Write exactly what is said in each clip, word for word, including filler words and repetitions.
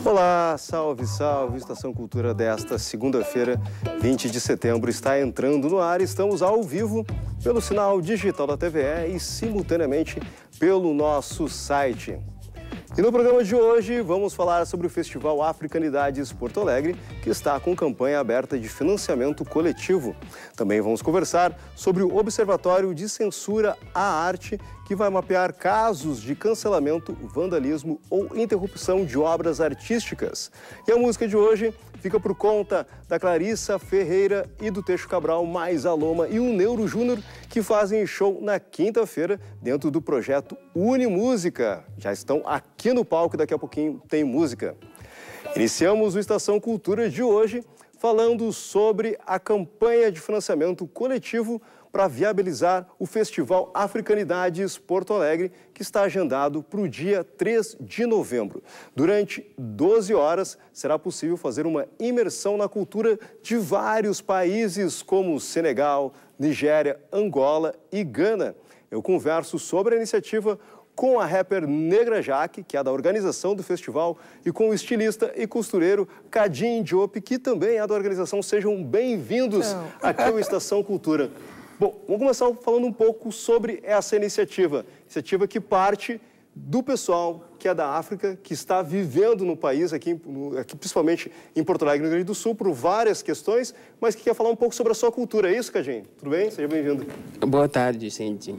Olá, salve, salve! Estação Cultura desta segunda-feira, vinte de setembro, está entrando no ar. Estamos ao vivo pelo sinal digital da T V E e simultaneamente pelo nosso site. E no programa de hoje vamos falar sobre o Festival Africanidades Porto Alegre, que está com campanha aberta de financiamento coletivo. Também vamos conversar sobre o Observatório de Censura à Arte, que vai mapear casos de cancelamento, vandalismo ou interrupção de obras artísticas. E a música de hoje fica por conta da Clarissa Ferreira e do Teixo Cabral mais a Loma e o Neuro Júnior, que fazem show na quinta-feira dentro do projeto Unimúsica. Já estão aqui no palco e daqui a pouquinho tem música. Iniciamos o Estação Cultura de hoje falando sobre a campanha de financiamento coletivo para viabilizar o Festival Africanidades Porto Alegre, que está agendado para o dia três de novembro. Durante doze horas, será possível fazer uma imersão na cultura de vários países, como Senegal, Nigéria, Angola e Gana. Eu converso sobre a iniciativa com a rapper Negra Jaque, que é da organização do festival, e com o estilista e costureiro Kadim Diop, que também é da organização. Sejam bem-vindos aqui ao Estação Cultura. Bom, vamos começar falando um pouco sobre essa iniciativa. Iniciativa que parte do pessoal que é da África, que está vivendo no país, aqui, no, aqui principalmente em Porto Alegre, no Rio Grande do Sul, por várias questões, mas que quer falar um pouco sobre a sua cultura. É isso, Kadim? Tudo bem? Seja bem-vindo. Boa tarde, gente.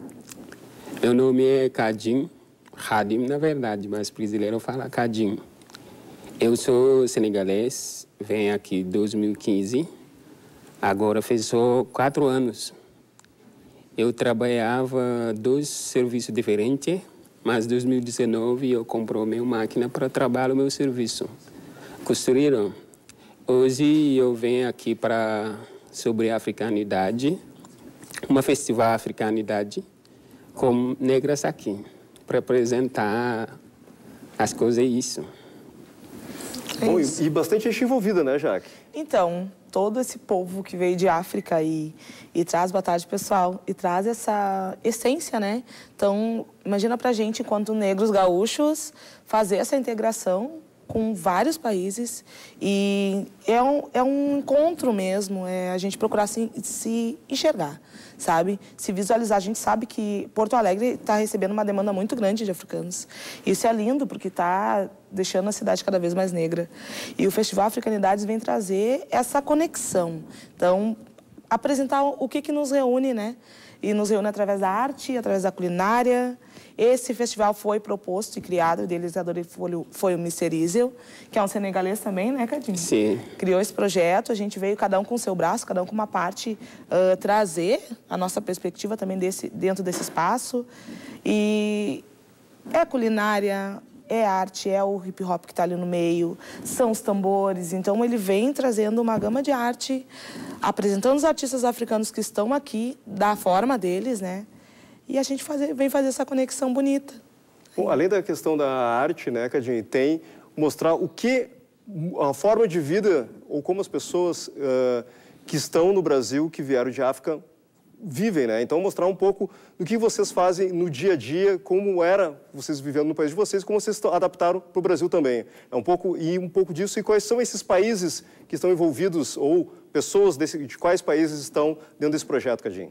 Meu nome é Kadim, Hadim, na verdade, mas brasileiro fala Kadim. Eu sou senegalês, venho aqui em dois mil e quinze. Agora fez só quatro anos. Eu trabalhava dois serviços diferentes, mas em dois mil e dezenove eu comprei minha máquina para trabalhar o meu serviço. Costureiro. Hoje eu venho aqui para sobre a africanidade, uma festival africanidade com negras aqui, para apresentar as coisas e isso. É Bom, isso. E bastante gente envolvida, né, Jaque? Então, todo esse povo que veio de África e, e traz, boa tarde, pessoal, e traz essa essência, né? Então, imagina pra gente, enquanto negros gaúchos, fazer essa integração com vários países e é um, é um encontro mesmo, é a gente procurar se, se enxergar, sabe? Se visualizar. A gente sabe que Porto Alegre está recebendo uma demanda muito grande de africanos. Isso é lindo, porque está deixando a cidade cada vez mais negra. E o Festival Africanidades vem trazer essa conexão. Então, apresentar o que, que nos reúne, né? E nos reúne através da arte, através da culinária. Esse festival foi proposto e criado, o idealizador foi o mister Isel, que é um senegalês também, né, Kadim? Sim. Criou esse projeto, a gente veio cada um com o seu braço, cada um com uma parte, uh, trazer a nossa perspectiva também desse, dentro desse espaço. E é culinária, é arte, é o hip hop que está ali no meio, são os tambores. Então ele vem trazendo uma gama de arte, apresentando os artistas africanos que estão aqui, da forma deles, né? E a gente fazer, vem fazer essa conexão bonita. Bom, além da questão da arte, né, Kadim, tem mostrar o que, a forma de vida, ou como as pessoas uh, que estão no Brasil, que vieram de África, vivem, né? Então, mostrar um pouco do que vocês fazem no dia a dia, como era vocês vivendo no país de vocês, como vocês adaptaram para o Brasil também. É um pouco, e um pouco disso, e quais são esses países que estão envolvidos, ou pessoas desse, de quais países estão dentro desse projeto, Kadim?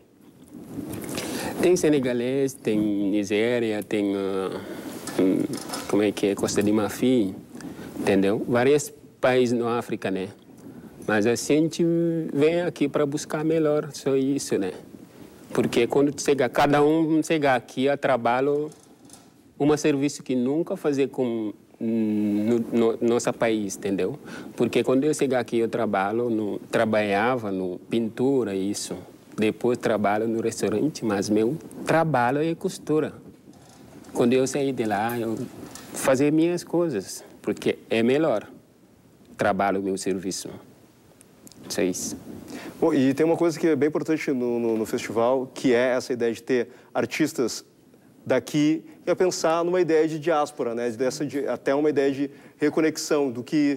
Tem senegalês, tem Nigéria, tem, uh, um, como é que é, Costa de Marfim, entendeu? Vários países na África, né? Mas a gente vem aqui para buscar melhor, só isso, né? Porque quando chega, cada um chega aqui a trabalho, um serviço que nunca fazer com no, no nosso país, entendeu? Porque quando eu chegar aqui, eu trabalho, no, trabalhava no pintura, isso. Depois trabalho no restaurante, mas meu trabalho é costura. Quando eu sair de lá, eu fazer minhas coisas, porque é melhor. Trabalho meu serviço. Isso é isso. Bom, e tem uma coisa que é bem importante no, no, no festival, que é essa ideia de ter artistas daqui e a pensar numa ideia de diáspora, né? Dessa, de, até uma ideia de reconexão do que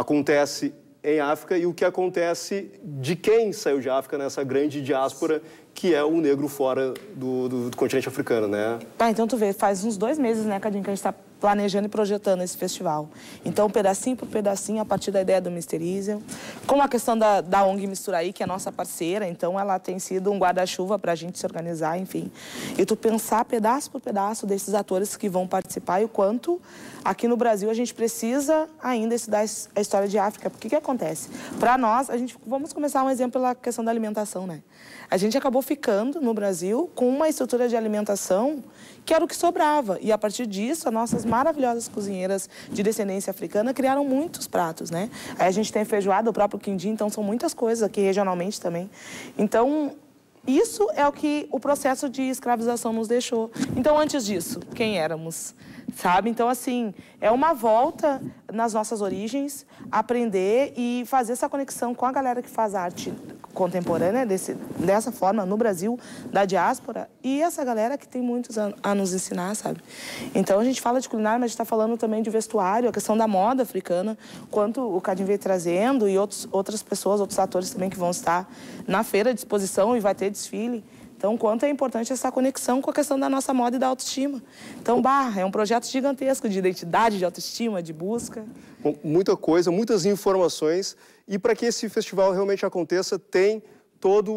acontece em África e o que acontece de quem saiu de África nessa grande diáspora que é o negro fora do, do, do continente africano, né? Tá, então tu vê, faz uns dois meses, né, Cadinho, que a gente está planejando e projetando esse festival. Então, pedacinho por pedacinho, a partir da ideia do mister Easel. Com a questão da, da O N G Misturaí, que é a nossa parceira, então ela tem sido um guarda-chuva para a gente se organizar, enfim. E tu pensar pedaço por pedaço desses atores que vão participar e o quanto aqui no Brasil a gente precisa ainda estudar a história de África. Porque o que acontece? Para nós, a gente, vamos começar um exemplo pela questão da alimentação, né? A gente acabou ficando no Brasil com uma estrutura de alimentação que era o que sobrava. E a partir disso, as nossas maravilhosas cozinheiras de descendência africana criaram muitos pratos, né? Aí a gente tem feijoada, o próprio quindim, então são muitas coisas aqui regionalmente também. Então, isso é o que o processo de escravização nos deixou. Então, antes disso, quem éramos? Sabe? Então, assim, é uma volta nas nossas origens, aprender e fazer essa conexão com a galera que faz arte contemporânea desse, dessa forma no Brasil, da diáspora, e essa galera que tem muitos a, a nos ensinar, sabe? Então, a gente fala de culinária, mas a gente está falando também de vestuário, a questão da moda africana, quanto o Cadinho veio trazendo e outros, outras pessoas, outros atores também que vão estar na feira de exposição e vai ter desfile. Então, quanto é importante essa conexão com a questão da nossa moda e da autoestima. Então, Barra é um projeto gigantesco de identidade, de autoestima, de busca. Bom, muita coisa, muitas informações. E para que esse festival realmente aconteça, tem todo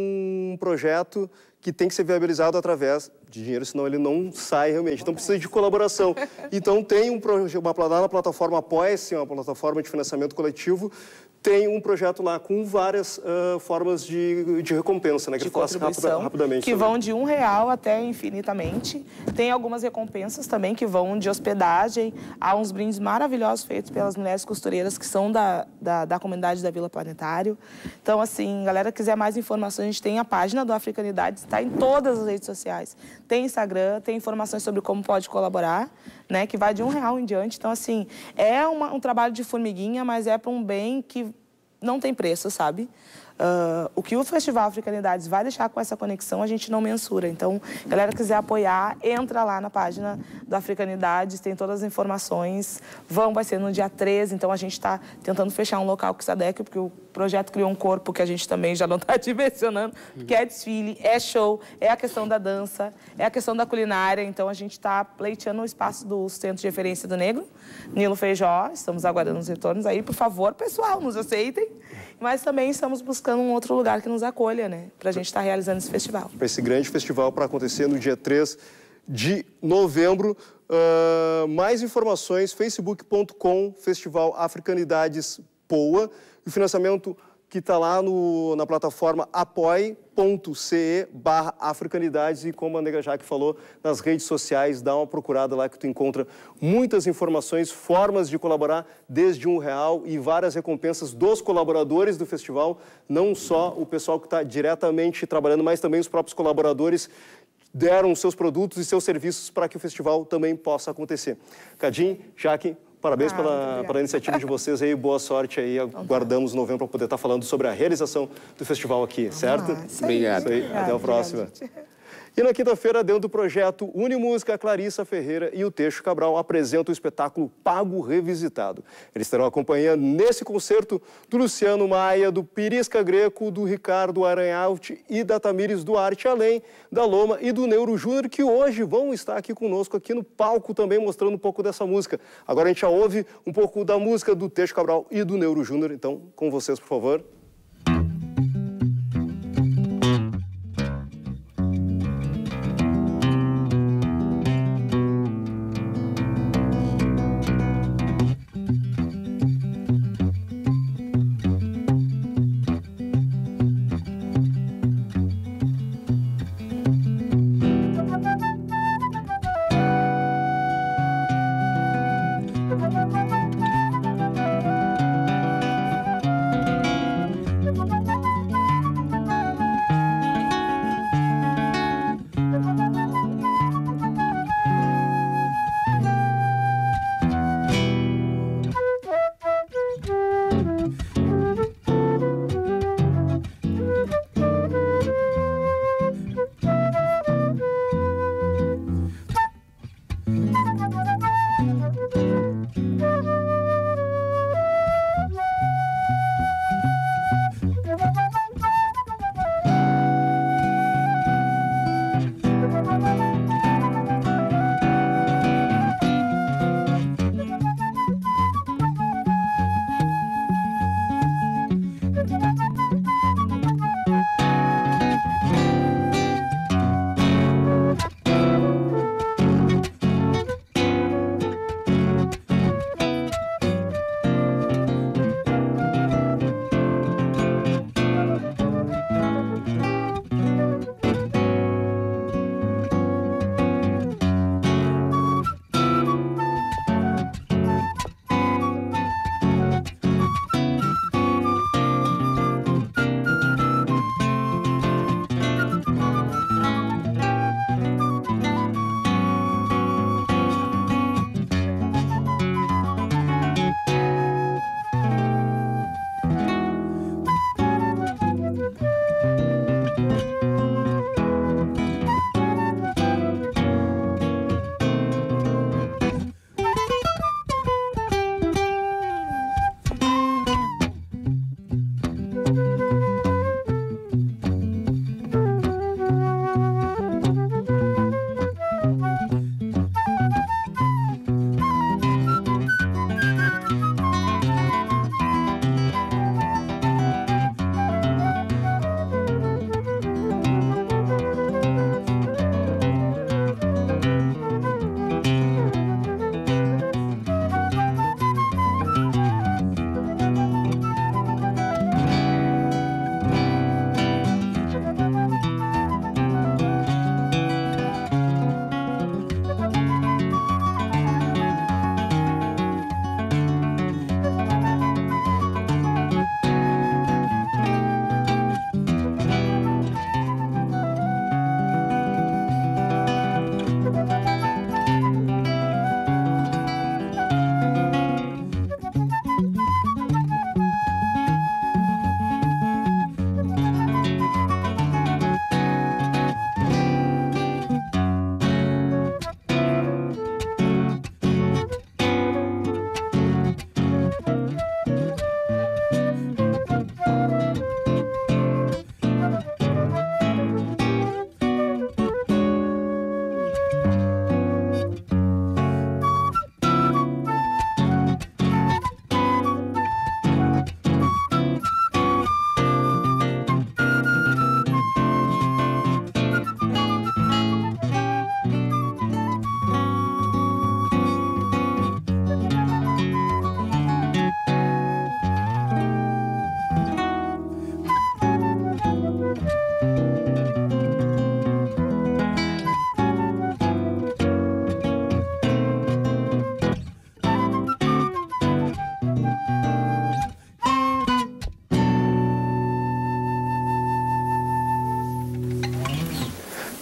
um projeto que tem que ser viabilizado através de dinheiro, senão ele não sai realmente. Então, precisa de colaboração. Então, tem um projeto, uma, lá na plataforma Apoia-se, uma plataforma de financiamento coletivo, tem um projeto lá com várias uh, formas de, de recompensa, né? Que de falasse rapida, rapidamente. Que também. Vão de um real até infinitamente. Tem algumas recompensas também que vão de hospedagem. Há uns brindes maravilhosos feitos pelas mulheres costureiras que são da, da, da comunidade da Vila Planetário. Então, assim, galera quiser mais informações, a gente tem a página do Africanidades, está em todas as redes sociais. Tem Instagram, tem informações sobre como pode colaborar, né? Que vai de um real em diante. Então, assim, é uma, um trabalho de formiguinha, mas é para um bem que não tem preço, sabe? Uh, o que o Festival Africanidades vai deixar com essa conexão, a gente não mensura. Então, galera quiser apoiar, entra lá na página do Africanidades, tem todas as informações. Vão, vai ser no dia treze, então a gente está tentando fechar um local com o SADEC, porque o projeto criou um corpo que a gente também já não está dimensionando, que é desfile, é show, é a questão da dança, é a questão da culinária. Então, a gente está pleiteando o espaço do Centro de Referência do Negro, Nilo Feijó. Estamos aguardando os retornos aí. Por favor, pessoal, nos aceitem. Mas também estamos buscando um outro lugar que nos acolha, né? Para a gente estar realizando esse festival. Para esse grande festival, para acontecer no dia três de novembro. Uh, mais informações, facebook ponto com, Festival Africanidades Poa. O financiamento que está lá no, na plataforma apoie ponto ce barra Africanidades, e como a Negra Jaque falou, nas redes sociais, dá uma procurada lá que tu encontra muitas informações, formas de colaborar, desde um real e várias recompensas dos colaboradores do festival, não só o pessoal que está diretamente trabalhando, mas também os próprios colaboradores deram seus produtos e seus serviços para que o festival também possa acontecer. Cadim, Jaque, parabéns ah, pela, pela iniciativa de vocês aí, boa sorte aí. Aguardamos novembro para poder estar falando sobre a realização do festival aqui, certo? Ah, isso aí, Obrigado. Isso aí, Obrigado. Até a próxima. Obrigado. E na quinta-feira, dentro do projeto Unimúsica, Clarissa Ferreira e o Teixo Cabral apresentam o espetáculo Pago Revisitado. Eles estarão acompanhando nesse concerto do Luciano Maia, do Pirisca Greco, do Ricardo Aranhaut e da Tamires Duarte, além da Loma e do Neuro Júnior, que hoje vão estar aqui conosco, aqui no palco também, mostrando um pouco dessa música. Agora a gente já ouve um pouco da música do Teixo Cabral e do Neuro Júnior. Então, com vocês, por favor.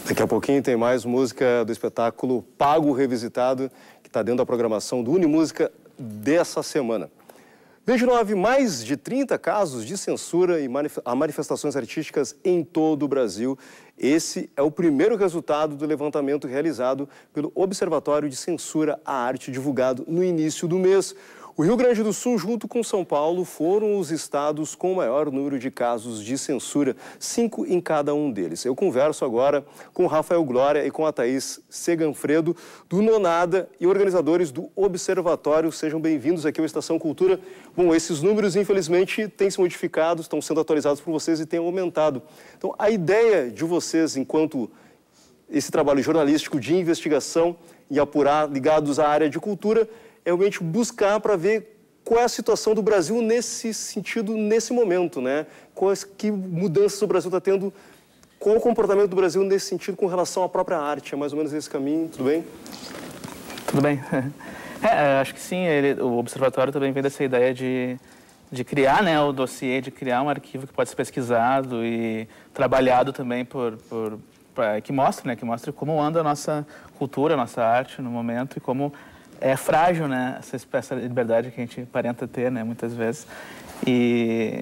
Daqui a pouquinho tem mais música do espetáculo Pago Revisitado, que está dentro da programação do Unimúsica dessa semana. Desde nove, mais de trinta casos de censura e manif- a manifestações artísticas em todo o Brasil. Esse é o primeiro resultado do levantamento realizado pelo Observatório de Censura à Arte, divulgado no início do mês. O Rio Grande do Sul, junto com São Paulo, foram os estados com o maior número de casos de censura, cinco em cada um deles. Eu converso agora com o Rafael Glória e com a Thaís Seganfredo, do Nonada, e organizadores do Observatório. Sejam bem-vindos aqui ao Estação Cultura. Bom, esses números, infelizmente, têm se modificado, estão sendo atualizados por vocês e têm aumentado. Então, a ideia de vocês, enquanto esse trabalho jornalístico de investigação e apurar ligados à área de cultura, é realmente buscar para ver qual é a situação do Brasil nesse sentido, nesse momento, né? Quais que mudanças o Brasil está tendo, qual o comportamento do Brasil nesse sentido com relação à própria arte. É mais ou menos esse caminho, tudo bem? Tudo bem. É, acho que sim, ele, o Observatório também vem dessa ideia de, de criar, né, o dossiê, de criar um arquivo que pode ser pesquisado e trabalhado também por... por pra, que mostre, né, que mostre como anda a nossa cultura, a nossa arte no momento e como é frágil, né, essa, essa liberdade que a gente aparenta ter, né, muitas vezes. E,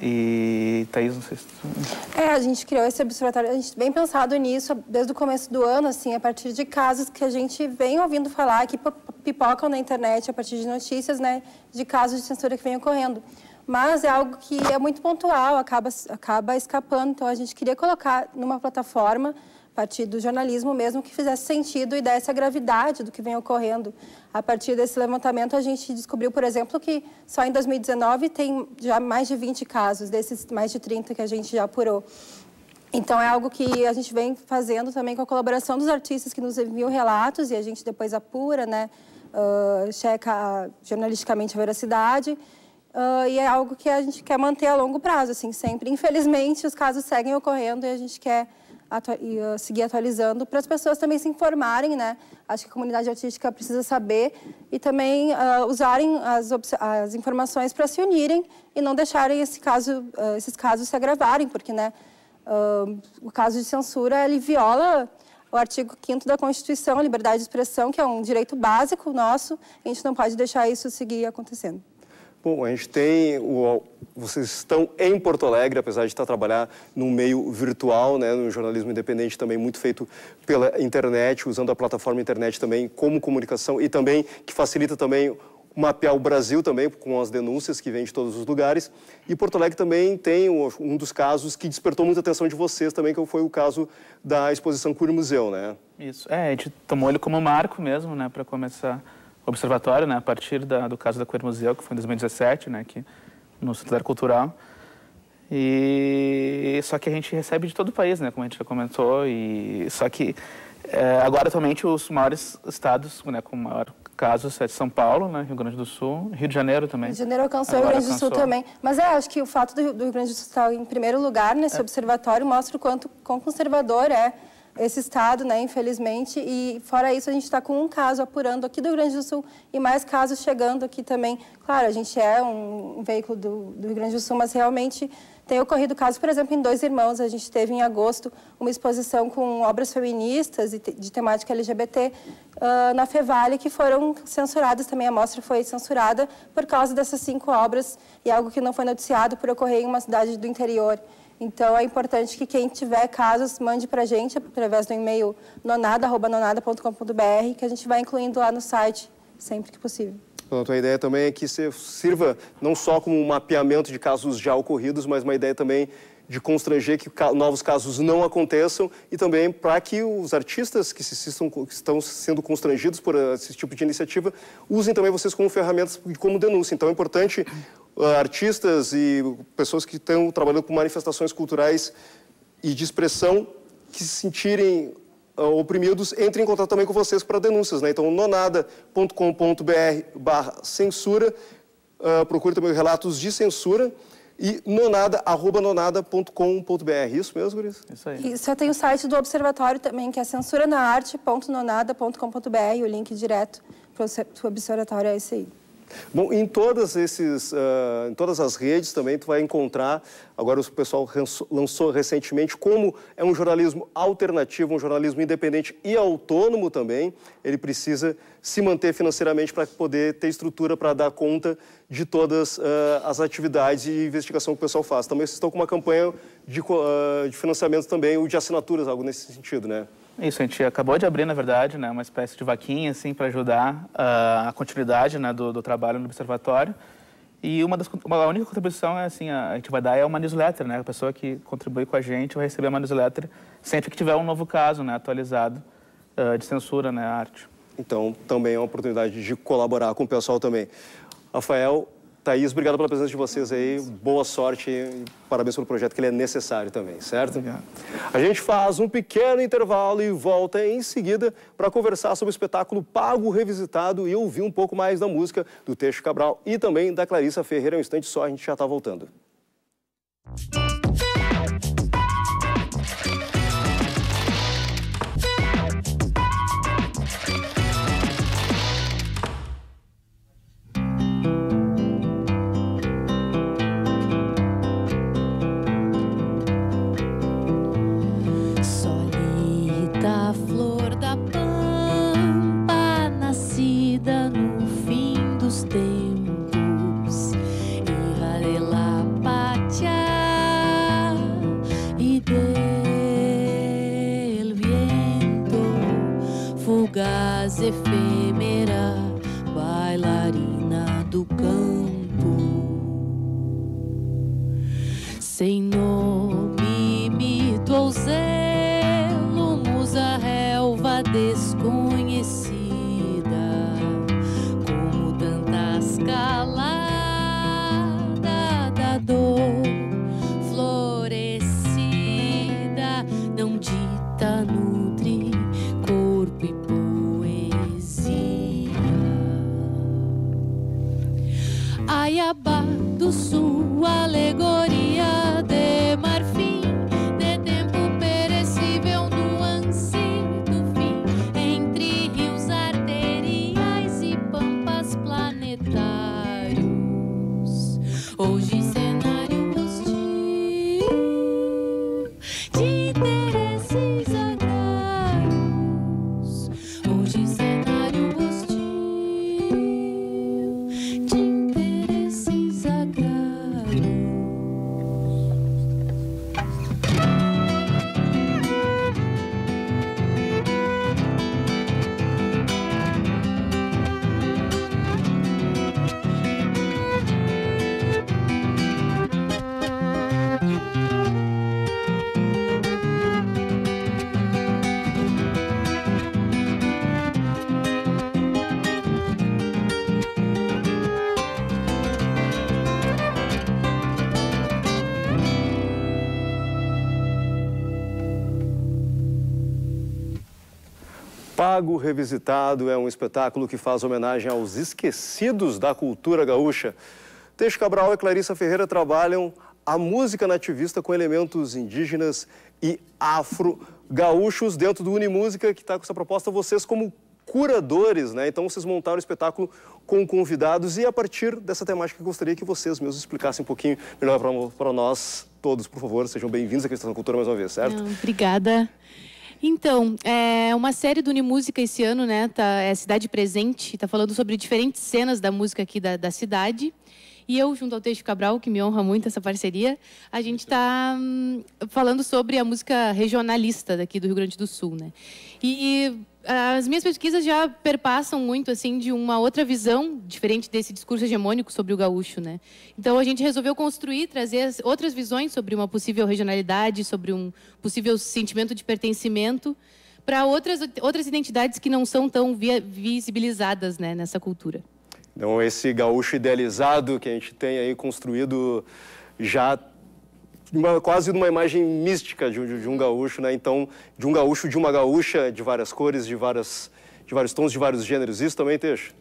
e Thaís, não sei se tu... É, a gente criou esse observatório, a gente vem pensado nisso desde o começo do ano, assim, a partir de casos que a gente vem ouvindo falar, que pipocam na internet, a partir de notícias, né, de casos de censura que vem ocorrendo. Mas é algo que é muito pontual, acaba, acaba escapando, então a gente queria colocar numa plataforma, a partir do jornalismo mesmo, que fizesse sentido e desse a gravidade do que vem ocorrendo. A partir desse levantamento, a gente descobriu, por exemplo, que só em dois mil e dezenove tem já mais de vinte casos, desses mais de trinta que a gente já apurou. Então, é algo que a gente vem fazendo também com a colaboração dos artistas que nos enviam relatos e a gente depois apura, né, uh, checa jornalisticamente a veracidade. Uh, e é algo que a gente quer manter a longo prazo, assim, sempre. Infelizmente, os casos seguem ocorrendo e a gente quer Atu e, uh, seguir atualizando para as pessoas também se informarem, né? Acho que a comunidade artística precisa saber e também uh, usarem as, as informações para se unirem e não deixarem esse caso, uh, esses casos se agravarem, porque, né, uh, o caso de censura, ele viola o artigo quinto da Constituição, a liberdade de expressão, que é um direito básico nosso, a gente não pode deixar isso seguir acontecendo. Bom, a gente tem, o, vocês estão em Porto Alegre, apesar de estar trabalhando no meio virtual, né, no jornalismo independente também muito feito pela internet, usando a plataforma internet também como comunicação e também que facilita também mapear o Brasil também com as denúncias que vêm de todos os lugares. E Porto Alegre também tem um dos casos que despertou muita atenção de vocês também, que foi o caso da exposição Queer Museu, né? Isso, é, a gente tomou ele como marco mesmo, né, para começar o observatório, né, a partir da, do caso da Queer Museu, que foi em dois mil e dezessete, né, aqui no Centro Cultural. E só que a gente recebe de todo o país, né, como a gente já comentou, e só que é, agora atualmente os maiores estados, né, com maior casos é de São Paulo, né, Rio Grande do Sul, Rio de Janeiro também. Rio de Janeiro alcançou, Rio Grande do Sul também. Mas é, acho que o fato do, do Rio Grande do Sul estar em primeiro lugar nesse é. observatório mostra o quanto quão conservador é esse estado, né, infelizmente, e fora isso a gente está com um caso apurando aqui do Rio Grande do Sul e mais casos chegando aqui também. Claro, a gente é um, um veículo do, do Rio Grande do Sul, mas realmente tem ocorrido casos, por exemplo, em Dois Irmãos, a gente teve em agosto uma exposição com obras feministas e de temática L G B T uh, na Fevale, que foram censuradas também, a mostra foi censurada por causa dessas cinco obras e algo que não foi noticiado por ocorrer em uma cidade do interior. Então, é importante que quem tiver casos, mande para a gente através do e-mail nonada arroba nonada ponto com ponto br, que a gente vai incluindo lá no site sempre que possível. Pronto, a ideia também é que você sirva não só como um mapeamento de casos já ocorridos, mas uma ideia também de constranger que novos casos não aconteçam e também para que os artistas que, se estão, que estão sendo constrangidos por esse tipo de iniciativa usem também vocês como ferramentas e como denúncia. Então, é importante uh, artistas e pessoas que estão trabalhando com manifestações culturais e de expressão que se sentirem uh, oprimidos, entrem em contato também com vocês para denúncias, né? Então, nonada ponto com ponto br barra censura, uh, procure também relatos de censura, e nonada, arroba nonada ponto com ponto br. Isso mesmo, Guris? Isso aí. E só tem o site do Observatório também, que é censura na arte ponto nonada ponto com ponto br, o link direto para o Observatório é esse aí. Bom, em todas, esses, uh, em todas as redes também tu vai encontrar, agora o pessoal lançou recentemente, como é um jornalismo alternativo, um jornalismo independente e autônomo também, ele precisa se manter financeiramente para poder ter estrutura para dar conta de todas uh, as atividades e investigação que o pessoal faz. Também vocês estão com uma campanha de, uh, de financiamento também, ou de assinaturas, algo nesse sentido, né? Isso, a gente acabou de abrir, na verdade, né, uma espécie de vaquinha, assim, para ajudar uh, a continuidade, né, do, do trabalho no Observatório. E uma das, uma, a única contribuição é, assim, a, a gente vai dar é uma newsletter, né? A pessoa que contribui com a gente vai receber uma newsletter sempre que tiver um novo caso, né, atualizado uh, de censura, né, à arte. Então, também é uma oportunidade de colaborar com o pessoal também. Rafael, Thaís, obrigado pela presença de vocês aí, boa sorte e parabéns pelo projeto, que ele é necessário também, certo? Obrigado. A gente faz um pequeno intervalo e volta em seguida para conversar sobre o espetáculo Pago Revisitado e ouvir um pouco mais da música do Teixo Cabral e também da Clarissa Ferreira. Um instante só, a gente já está voltando. Efêmera, bailarina do campo, sem nome, mito ou zelo, musa relva desconhecida, como tantas caladas da dor florescida, não dita, nutre corpo e Aiabá do Sul, alegoria de marfim, de tempo perecível, nuance do fim, entre rios arteriais e pampas planetários. Hoje cenário hostil de interesses agrários. Hoje cenário hostil de Pago Revisitado é um espetáculo que faz homenagem aos esquecidos da cultura gaúcha. Teixo Cabral e Clarissa Ferreira trabalham a música nativista com elementos indígenas e afro-gaúchos dentro do Unimúsica, que está com essa proposta, vocês como curadores, né? Então vocês montaram o espetáculo com convidados e a partir dessa temática eu gostaria que vocês mesmos explicassem um pouquinho melhor para nós todos, por favor. Sejam bem-vindos aqui à Estação Cultura mais uma vez, certo? Não, obrigada. Então, é uma série do Unimúsica esse ano, né? Tá, é Cidade Presente, está falando sobre diferentes cenas da música aqui da, da cidade. E eu, junto ao Teixo Cabral, que me honra muito essa parceria, a gente está hum, falando sobre a música regionalista daqui do Rio Grande do Sul, né? E, e as minhas pesquisas já perpassam muito, assim, de uma outra visão, diferente desse discurso hegemônico sobre o gaúcho, né? Então, a gente resolveu construir, trazer outras visões sobre uma possível regionalidade, sobre um possível sentimento de pertencimento para outras, outras identidades que não são tão via, visibilizadas, né, nessa cultura. Então, esse gaúcho idealizado que a gente tem aí construído já uma, quase uma imagem mística de, de, de um gaúcho, né? Então, de um gaúcho, de uma gaúcha, de várias cores, de, várias, de vários tons, de vários gêneros. Isso também, Teixo?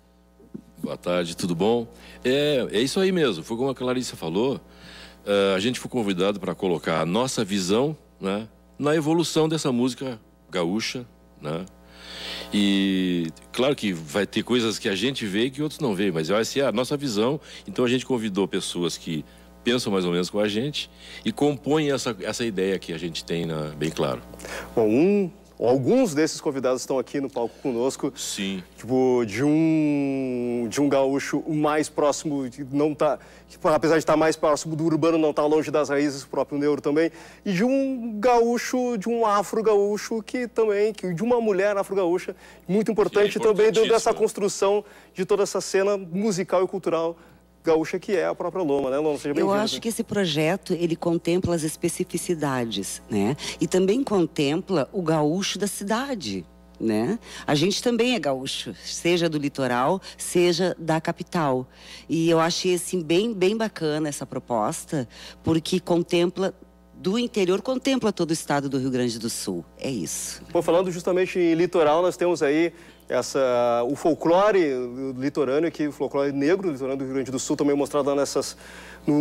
Boa tarde, tudo bom? É, é isso aí mesmo, foi como a Clarissa falou, uh, a gente foi convidado para colocar a nossa visão, né, na evolução dessa música gaúcha, né? E claro que vai ter coisas que a gente vê e que outros não veem, mas essa é a nossa visão. Então a gente convidou pessoas que pensam mais ou menos com a gente e compõem essa, essa ideia que a gente tem, na, bem claro. Bom, um... Alguns desses convidados estão aqui no palco conosco. Sim. Tipo, de um, de um gaúcho mais próximo, não tá, tipo, apesar de estar mais próximo do urbano, não está longe das raízes, o próprio Neuro também. E de um gaúcho, de um afro-gaúcho, que também, que, de uma mulher afro-gaúcha, muito importante, é também dentro dessa construção de toda essa cena musical e cultural gaúcha, que é a própria Loma, né, Loma? Seja bem-vinda. Eu acho que esse projeto, ele contempla as especificidades, né? E também contempla o gaúcho da cidade, né? A gente também é gaúcho, seja do litoral, seja da capital. E eu achei, assim, bem, bem bacana essa proposta, porque contempla... do interior, contempla todo o estado do Rio Grande do Sul. É isso. Pô, falando justamente em litoral, nós temos aí essa, o folclore litorâneo, aqui, o folclore negro litorâneo do Rio Grande do Sul, também mostrado lá nessas, no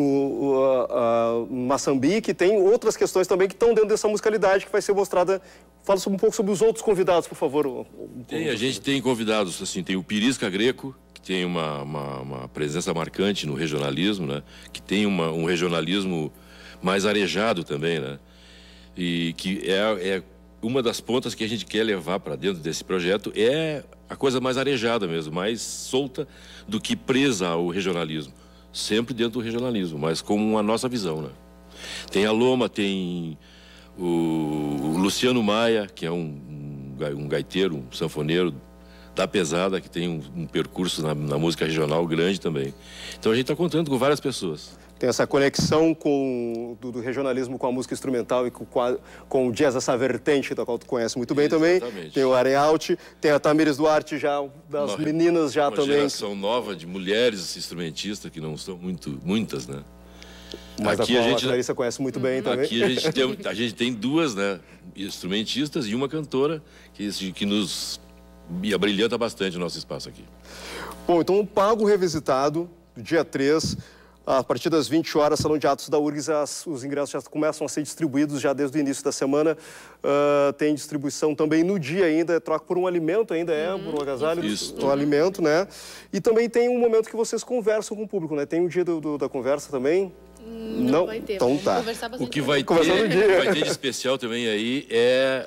uh, uh, Moçambique. Tem outras questões também que estão dentro dessa musicalidade que vai ser mostrada. Fala um pouco sobre os outros convidados, por favor. Tem, a gente tem convidados, assim, tem o Pirisca Greco, que tem uma, uma, uma presença marcante no regionalismo, né? Que tem uma, um regionalismo mais arejado também, né? E que é, é uma das pontas que a gente quer levar para dentro desse projeto, é a coisa mais arejada mesmo, mais solta do que presa ao regionalismo. Sempre dentro do regionalismo, mas com a nossa visão, né? Tem a Loma, tem o, o Luciano Maia, que é um, um, um gaiteiro, um sanfoneiro da pesada, que tem um, um percurso na, na música regional grande também. Então a gente está contando com várias pessoas. Tem essa conexão com, do, do regionalismo com a música instrumental e com, com o jazz, essa vertente, da qual tu conhece muito bem. Exatamente. Também. Tem o Arealt, tem a Tamires Duarte, já, das uma, meninas já uma também. Uma geração nova de mulheres instrumentistas, que não são muito, muitas, né? Mas aqui a, a gente a Clarissa conhece muito bem aqui também. Aqui a gente tem, a gente tem duas, né, instrumentistas e uma cantora que, que nos abrilhanta bastante o nosso espaço aqui. Bom, então o Pago Revisitado, dia três... A partir das vinte horas, Salão de Atos da U R G S, as, os ingressos já começam a ser distribuídos já desde o início da semana. Uh, tem distribuição também no dia ainda, troca por um alimento ainda, é, por um agasalho, Isso. um alimento, né? E também tem um momento que vocês conversam com o público, né? Tem o dia do, do, da conversa também? Não, não vai ter. Então tá. O que vai ter, vai ter de especial também aí é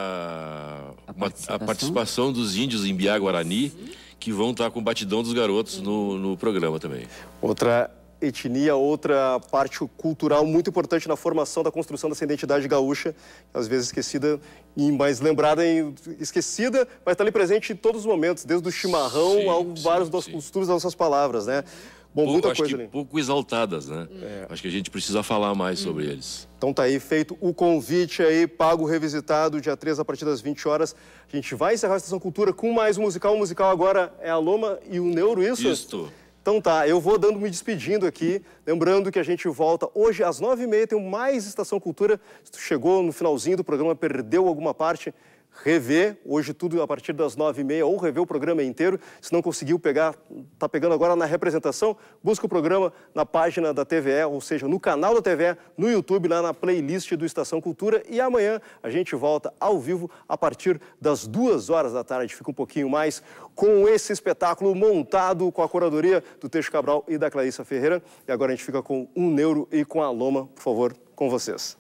a, a, participação? a participação dos índios em Biá Guarani, que vão estar com o Batidão dos Garotos no, no programa também. Outra etnia, outra parte cultural muito importante na formação da construção dessa identidade gaúcha, às vezes esquecida, mas lembrada e esquecida, mas está ali presente em todos os momentos, desde o chimarrão sim, ao sim, vários dos costumes das nossas palavras, né? Bom, pouco, muita acho coisa que ali. Pouco exaltadas, né? É. Acho que a gente precisa falar mais hum. sobre eles. Então tá aí feito o convite aí, Pago Revisitado, dia três, a partir das vinte horas. A gente vai encerrar a Estação Cultura com mais um musical. O musical agora é a Loma e o Neuro, isso? Isso. Então tá, eu vou dando, me despedindo aqui, lembrando que a gente volta hoje às nove e meia, tem mais Estação Cultura. Se tu chegou no finalzinho do programa, perdeu alguma parte, rever, hoje tudo a partir das nove e meia, ou rever o programa inteiro. Se não conseguiu pegar, tá pegando agora na representação, busca o programa na página da T V E, ou seja, no canal da T V E, no YouTube, lá na playlist do Estação Cultura. E amanhã a gente volta ao vivo a partir das duas horas da tarde, fica um pouquinho mais com esse espetáculo montado com a curadoria do Teixo Cabral e da Clarissa Ferreira. E agora a gente fica com o Neuro e com a Loma, por favor, com vocês.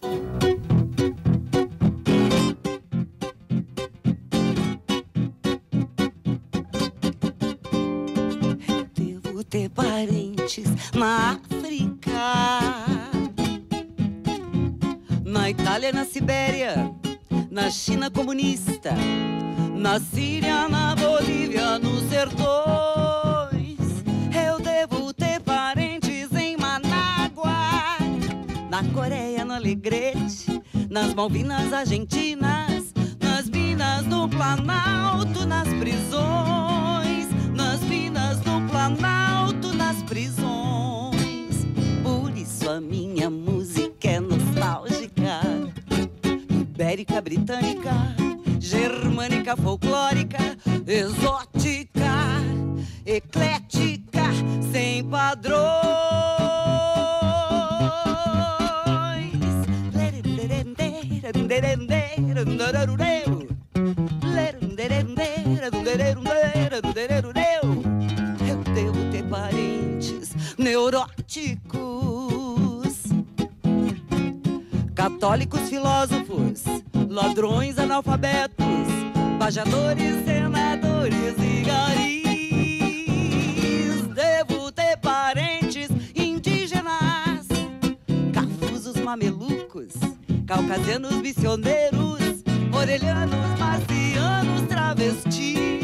Ter parentes na África, na Itália, na Sibéria, na China comunista, na Síria, na Bolívia, nos sertões. Eu devo ter parentes em Manágua, na Coreia, no Alegrete, nas Malvinas Argentinas, nas minas do Planalto, nas prisões, nas minas do Planalto, nas prisões. Por isso a minha música é nostálgica, ibérica, britânica, germânica, folclórica, exótica, eclética, sem padrões. Lerem, católicos filósofos, ladrões analfabetos, pajadores, senadores e garis. Devo ter parentes indígenas, cafusos mamelucos, caucasianos missioneiros, orelhanos, marcianos, travestis.